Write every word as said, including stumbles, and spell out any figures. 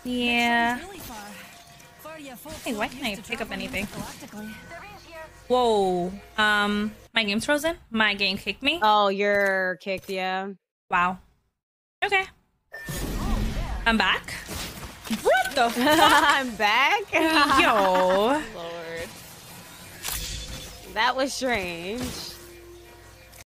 Yeah. Hey, why can't I pick up anything? Whoa. Um, my game's frozen? My game kicked me? Oh, you're kicked, yeah. Wow. Okay. I'm back? What the fuck? I'm back? Yo. Lord. That was strange.